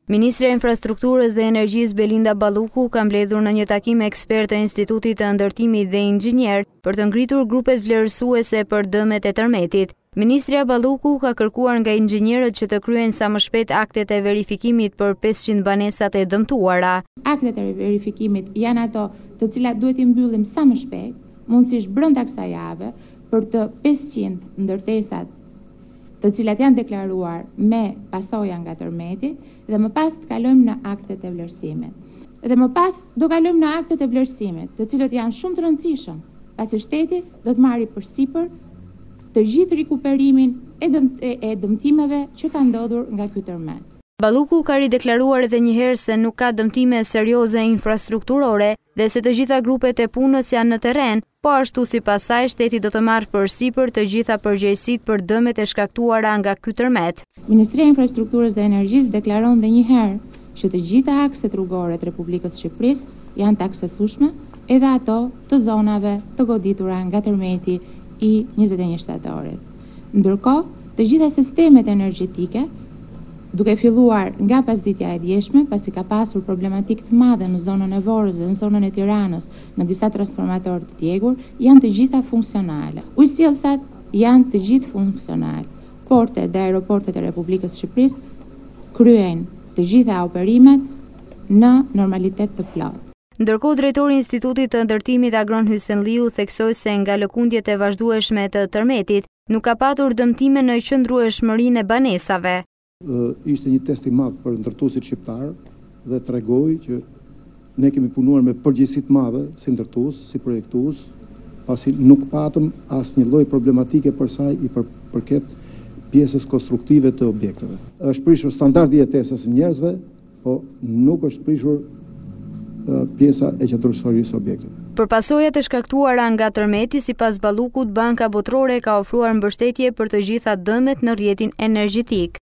Ministre e Infrastrukturës dhe Energjisë Belinda Balluku ka mbledhur në një takim me ekspertë të Institutit të Ndërtimit dhe Inxhinier për të ngritur grupet vlerësuese për dëmet e tërmetit. Ministrja Balluku ka kërkuar nga inxhinierët që të kryejnë sa më shpejt aktet e verifikimit për 500 banesat e dëmtuara. Aktet e verifikimit janë ato të cilat duhet i mbyllim sa më shpejt, mundësisht brenda kësaj jave, për të 500 ndërtesat të cilat janë deklaruar me pasoja nga tërmeti dhe më pas të kalojmë në aktet e vlerësimit. Dhe më pas do kalojmë në aktet e vlerësimit, të cilët janë shumë të rëndësishëm, pasi shteti do të marrë përsipër të gjithë rikuperimin e dëmtimeve që ka ndodhur nga ky tërmet. Balluku ka rideklaruar edhe një herë se nuk ka dëmtime serioze infrastrukturore dhe se të gjitha grupet e punës janë në terren, po ashtu sipas saj shteti do të marrë përsipër të gjitha përgjegjësitë për dëmet e shkaktuara nga ky tërmet. Ministria e Infrastrukturës dhe Energjisë deklaron edhe një herë që të gjitha akset rrugore të Republikës së Shqipërisë janë të aksesueshme, edhe ato të zonave të goditura nga tërmeti i 21 shtatorit. Ndërkohë, të gjitha sistemet energjetike, duke filluar nga pasditja e djeshme, pasi ka pasur problematik të madhe në zonën e Vorrës dhe në zonën e Tiranës, në disa transformatorë të djegur, janë të gjitha funksionale. Ujësjellsat janë të gjithë funksionale. Portet dhe aeroportet e Republikës së Shqipërisë kryejnë të gjitha operimet në normalitet të plotë. Ndërkohë, drejtori i Institutit të Ndërtimit Agron Hysenliu theksoi se nga lëkundjet e vazhdueshme të tërmetit nuk ka patur dëmtime në qëndrueshmërinë e banesave. Ishte një test i madh për ndërtuesit shqiptar dhe tregoi që ne kemi punuar me përgjegjësi të madhe si ndërtues, si projektues, pasi nuk patëm asnjë lloj problematike për sa i përket pjesës konstruktive të objekteve. Është prishur standardi i jetesës së njerëzve, po nuk është prishur pjesa e qëndrueshmërisë së objekteve. Për pasojat e shkaktuara nga tërmeti, sipas Ballukut, Banka Botërore ka ofruar mbështetje për të gjitha dëmet në rrjetin energjetik.